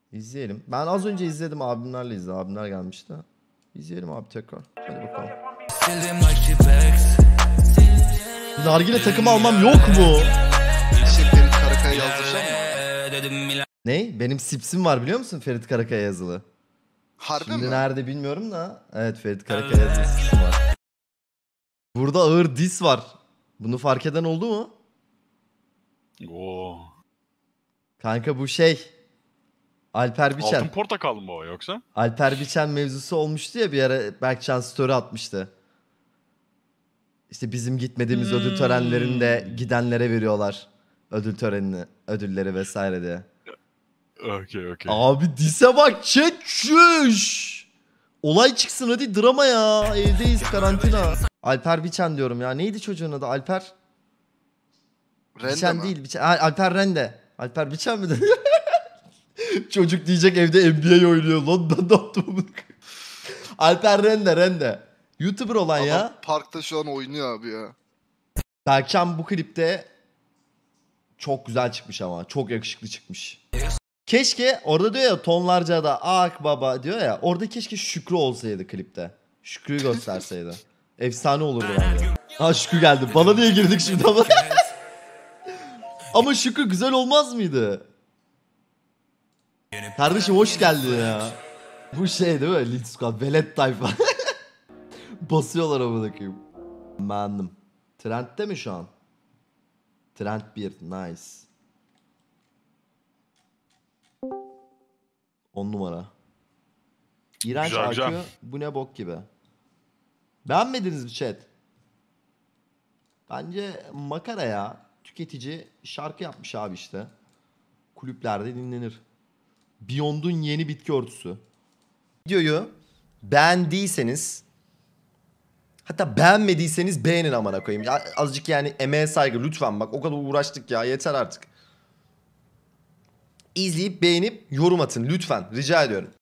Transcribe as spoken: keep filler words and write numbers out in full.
İzleyelim. Ben az önce izledim, abimlerle izledim. Abimler gelmişti. İzleyelim abi tekrar. Hadi bakalım. Nargile takımı almam yok mu? Şey Ferit Karakaya yazdırsam mı? Ne? Benim Sips'im var biliyor musun, Ferit Karakaya yazılı. Harbi Şimdi mi? nerede bilmiyorum da. Evet, Ferit Karakaya yazılı Sips'im var. Burada ağır dis var. Bunu fark eden oldu mu? Oo. Kanka bu şey. Alper Biçen. Altın portakal mı o yoksa? Alper Biçen mevzusu olmuştu ya bir ara, Berkcan story atmıştı. İşte bizim gitmediğimiz Hmm. ödül törenlerinde gidenlere veriyorlar ödül törenini, ödülleri vesaire diye. Okey okey. Abi dise bak, çeçüş. Olay çıksın hadi, drama ya. Evdeyiz, karantina. Alper Biçen diyorum ya. Neydi çocuğun adı? Alper Rende Biçen mi? değil. Biçen. Ha, Alper Rende. Alper Biçen mi dedi? Çocuk diyecek evde N B A oynuyor. Lan ben de attım bunu. Alper Rende, Rende. YouTuber olan Adam ya. parkta şu an oynuyor abi ya. Berkcan bu klipte çok güzel çıkmış ama. Çok yakışıklı çıkmış. Keşke orada diyor ya tonlarca da ak baba diyor ya. Orada keşke Şükrü olsaydı klipte. Şükrü'yü gösterseydi. Efsane olurdu bence. Ha, Şükrü geldi. Bana niye girdik şimdi ama? Ama Şükrü güzel olmaz mıydı? Kardeşim hoş geldin ya. Bu şey değil mi? Lead Squad, velet tayfa. Basıyorlar amına koyayım. Mandım. Trend'de mi şu an? Trend bir, nice. on numara. İğrenç Güzel, akıyor. güzel. Bu ne bok gibi. Beğenmediniz mi chat? Bence makara ya. Tüketici şarkı yapmış abi işte. Kulüplerde dinlenir. Beyond'un yeni bitki örtüsü. Videoyu beğendiyseniz, hatta beğenmediyseniz beğenin amına koyayım. Ya azıcık yani emeğe saygı lütfen, bak o kadar uğraştık ya, yeter artık. İzleyip beğenip yorum atın lütfen, rica ediyorum.